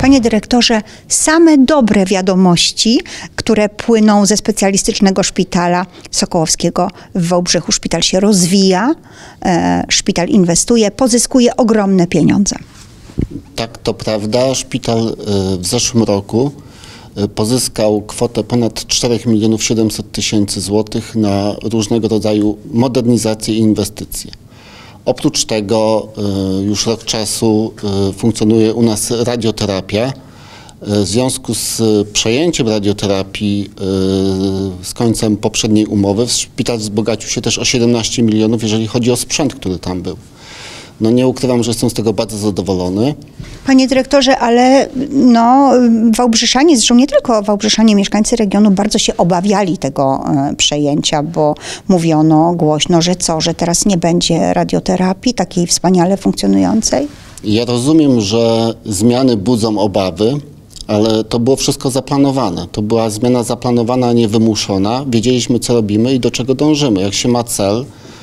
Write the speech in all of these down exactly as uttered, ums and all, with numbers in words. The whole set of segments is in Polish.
Panie dyrektorze, same dobre wiadomości, które płyną ze specjalistycznego szpitala Sokołowskiego w Wałbrzychu. Szpital się rozwija, e, szpital inwestuje, pozyskuje ogromne pieniądze. Tak, to prawda. Szpital w zeszłym roku pozyskał kwotę ponad czterech milionów siedemset tysięcy złotych na różnego rodzaju modernizacje i inwestycje. Oprócz tego już rok czasu funkcjonuje u nas radioterapia. W związku z przejęciem radioterapii z końcem poprzedniej umowy szpital wzbogacił się też o siedemnaście milionów, jeżeli chodzi o sprzęt, który tam był. No nie ukrywam, że jestem z tego bardzo zadowolony. Panie dyrektorze, ale no, Wałbrzyszanie, zresztą nie tylko Wałbrzyszanie, mieszkańcy regionu bardzo się obawiali tego e, przejęcia, bo mówiono głośno, że co, że teraz nie będzie radioterapii takiej wspaniale funkcjonującej? Ja rozumiem, że zmiany budzą obawy, ale to było wszystko zaplanowane. To była zmiana zaplanowana, a nie wymuszona. Wiedzieliśmy, co robimy i do czego dążymy. Jak się ma cel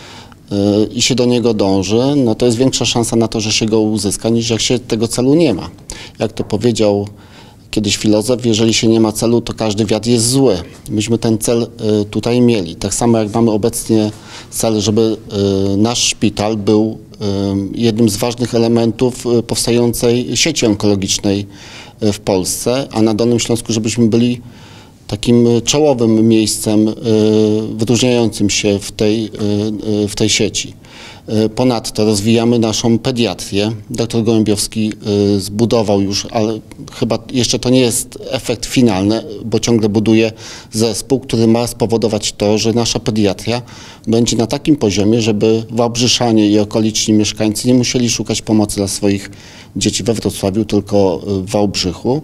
i się do niego dąży, no to jest większa szansa na to, że się go uzyska, niż jak się tego celu nie ma. Jak to powiedział kiedyś filozof, jeżeli się nie ma celu, to każdy wiatr jest zły. Myśmy ten cel tutaj mieli. Tak samo jak mamy obecnie cel, żeby nasz szpital był jednym z ważnych elementów powstającej sieci onkologicznej w Polsce, a na Dolnym Śląsku, żebyśmy byli takim czołowym miejscem wyróżniającym się w tej, w tej sieci. Ponadto rozwijamy naszą pediatrię. Doktor Gołębiowski zbudował już, ale chyba jeszcze to nie jest efekt finalny, bo ciągle buduje zespół, który ma spowodować to, że nasza pediatria będzie na takim poziomie, żeby Wałbrzyszanie i okoliczni mieszkańcy nie musieli szukać pomocy dla swoich dzieci we Wrocławiu, tylko w Wałbrzychu.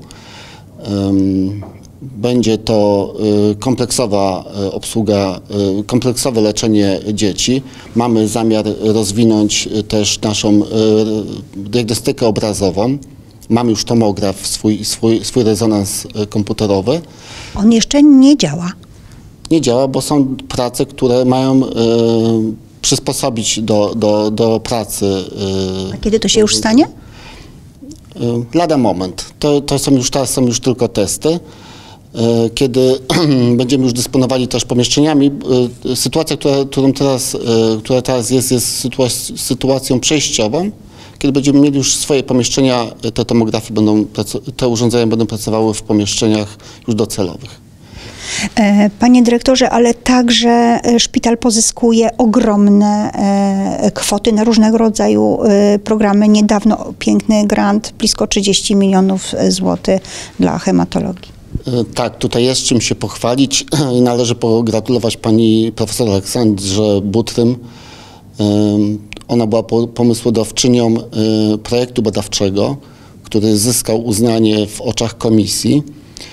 Będzie to kompleksowa obsługa, kompleksowe leczenie dzieci. Mamy zamiar rozwinąć też naszą diagnostykę obrazową. Mamy już tomograf, swój, swój, swój rezonans komputerowy. On jeszcze nie działa. Nie działa, bo są prace, które mają przysposobić do, do, do pracy. A kiedy to się już stanie? Lada moment. To, to są już, teraz są już tylko testy. Kiedy będziemy już dysponowali też pomieszczeniami, sytuacja, która, którą teraz, która teraz jest, jest sytuac sytuacją przejściową. Kiedy będziemy mieli już swoje pomieszczenia, te tomografy będą, te urządzenia będą pracowały w pomieszczeniach już docelowych. Panie dyrektorze, ale także szpital pozyskuje ogromne kwoty na różnego rodzaju programy. Niedawno piękny grant, blisko trzydzieści milionów złotych dla hematologii. Tak, tutaj jest czym się pochwalić i należy pogratulować pani profesor Aleksandrze Butrym. Ona była pomysłodawczynią projektu badawczego, który zyskał uznanie w oczach komisji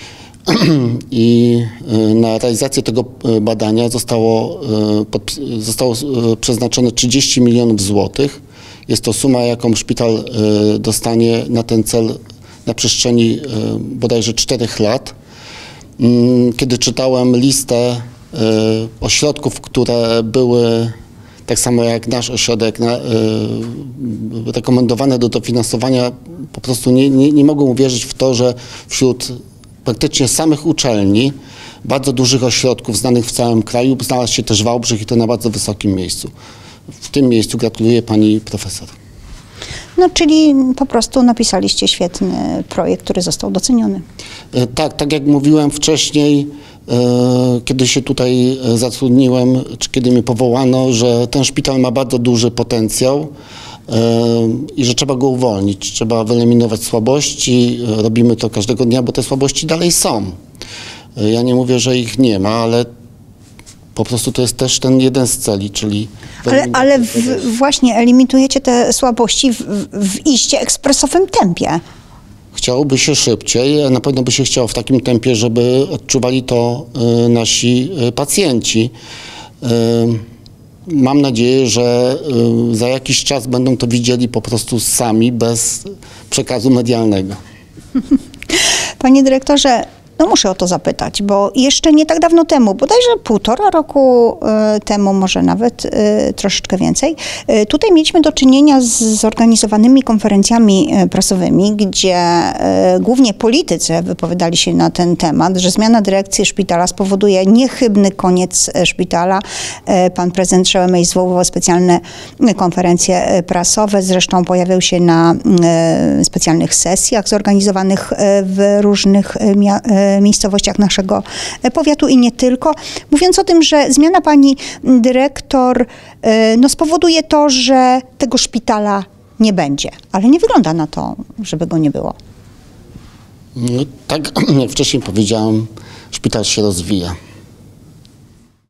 i na realizację tego badania zostało, zostało przeznaczone trzydzieści milionów złotych. Jest to suma, jaką szpital dostanie na ten cel na przestrzeni bodajże czterech lat. Kiedy czytałem listę ośrodków, które były, tak samo jak nasz ośrodek, rekomendowane do dofinansowania, po prostu nie, nie, nie mogą uwierzyć w to, że wśród praktycznie samych uczelni, bardzo dużych ośrodków znanych w całym kraju, znalazł się też Wałbrzych i to na bardzo wysokim miejscu. W tym miejscu gratuluję pani profesor. No, czyli po prostu napisaliście świetny projekt, który został doceniony. Tak, tak jak mówiłem wcześniej, kiedy się tutaj zatrudniłem, czy kiedy mnie powołano, że ten szpital ma bardzo duży potencjał i że trzeba go uwolnić, trzeba wyeliminować słabości. Robimy to każdego dnia, bo te słabości dalej są. Ja nie mówię, że ich nie ma, ale po prostu to jest też ten jeden z celi, czyli... Ale, ale w, właśnie eliminujecie te słabości w, w iście ekspresowym tempie. Chciałoby się szybciej, a na pewno by się chciało w takim tempie, żeby odczuwali to y, nasi y, pacjenci. Y, mam nadzieję, że y, za jakiś czas będą to widzieli po prostu sami, bez przekazu medialnego. Panie dyrektorze, No muszę o to zapytać, bo jeszcze nie tak dawno temu, bodajże półtora roku y, temu, może nawet y, troszeczkę więcej, y, tutaj mieliśmy do czynienia z zorganizowanymi konferencjami y, prasowymi, gdzie y, głównie politycy wypowiadali się na ten temat, że zmiana dyrekcji szpitala spowoduje niechybny koniec y, szpitala. Y, pan prezydent Szełemej zwoływał specjalne y, konferencje y, prasowe, zresztą pojawiał się na y, specjalnych sesjach zorganizowanych y, w różnych y, mia- y, miejscowościach naszego y, powiatu i nie tylko, mówiąc o tym, że zmiana pani dyrektor y, no, spowoduje to, że tego szpitala nie będzie. Ale nie wygląda na to, żeby go nie było. No, tak jak wcześniej powiedziałem, szpital się rozwija.